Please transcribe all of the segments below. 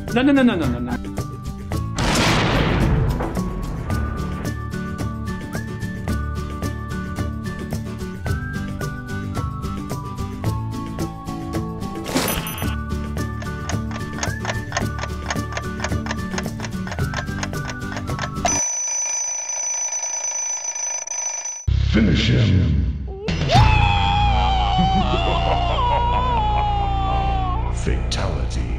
No, no, no, no, no, no, no. Finish him. Fatality.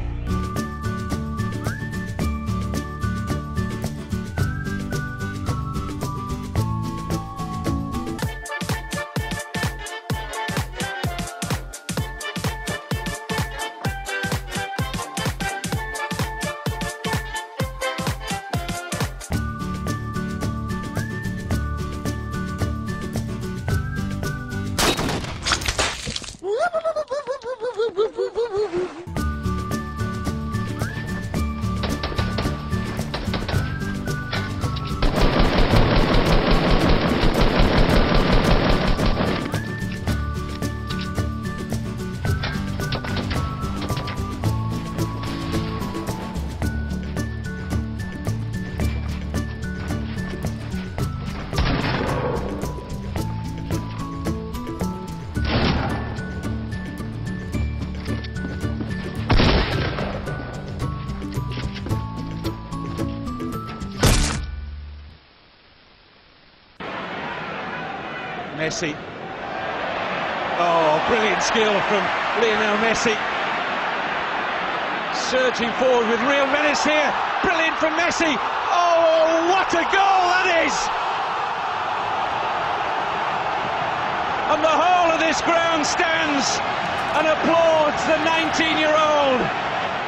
Messi. Oh, brilliant skill from Lionel Messi. Surging forward with real menace here. Brilliant from Messi. Oh, what a goal that is! And the whole of this ground stands and applauds the 19-year-old.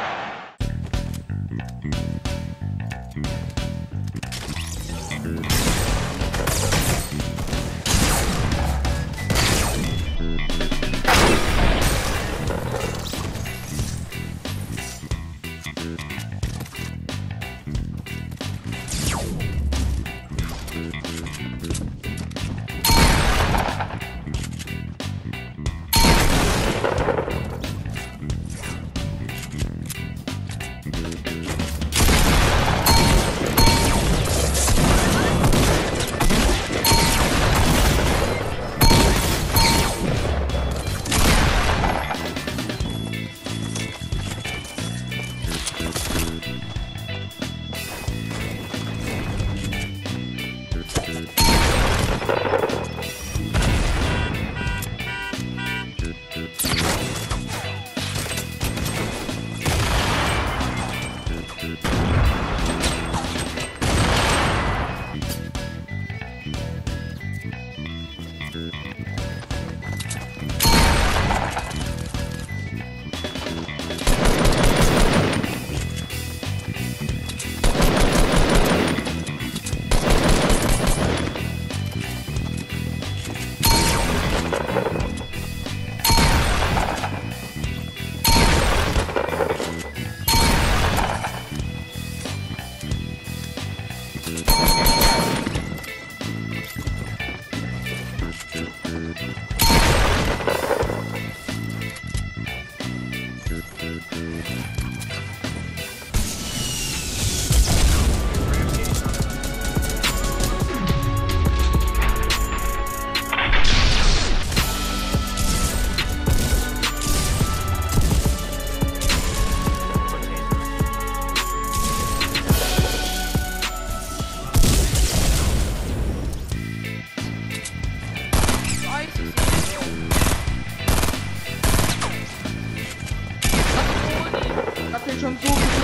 Schon so viel.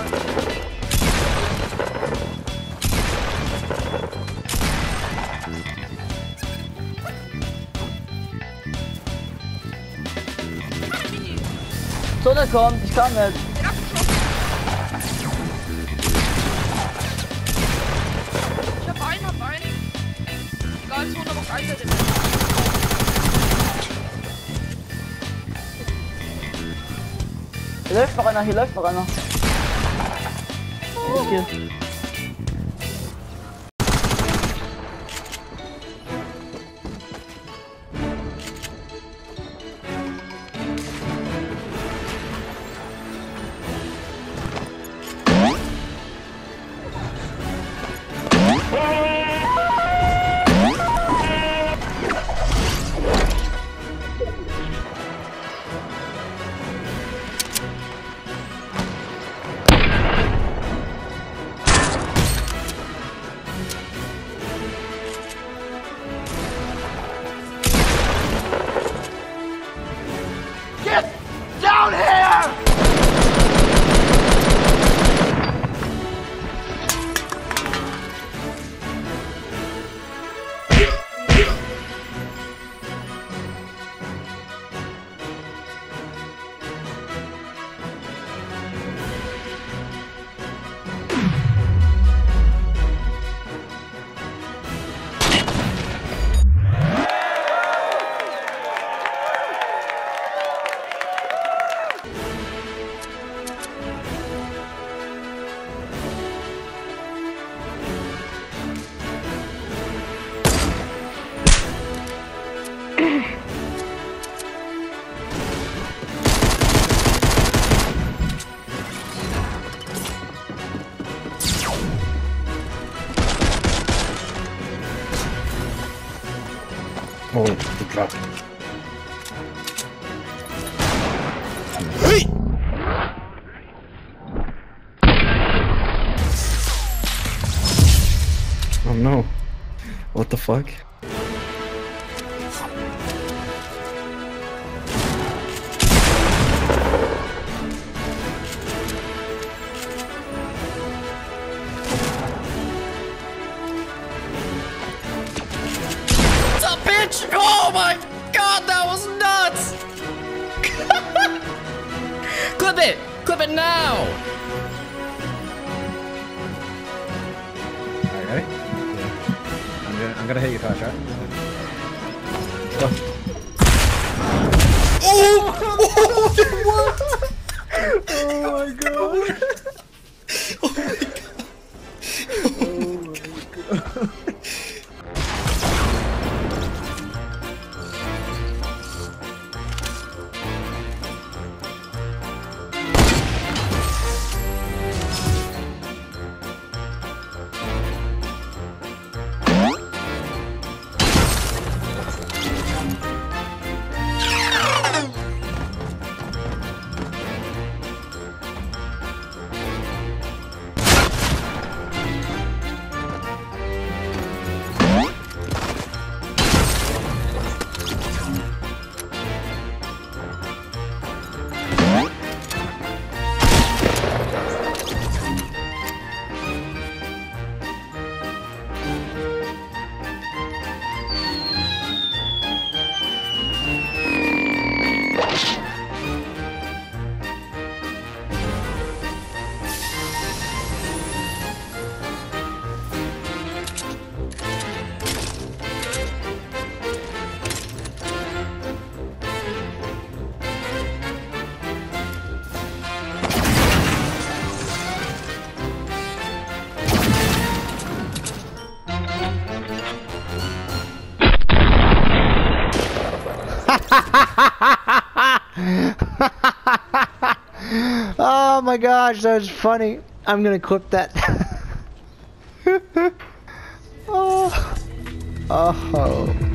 So, der kommt, ich kann nicht. Ich hab einen. Egal, so, da macht einer den. Hier läuft noch einer, hier läuft noch einer. Hier. Oh, good drop. Hey! Oh no. What the fuck? What's up, bitch? Oh my god, that was nuts! Clip it! Clip it now! Alright, ready? Yeah. I'm gonna hit you first, right? Oh! Oh, it worked! Oh my god! Oh my god! Oh my gosh, that was funny. I'm gonna clip that. Oh. Oh.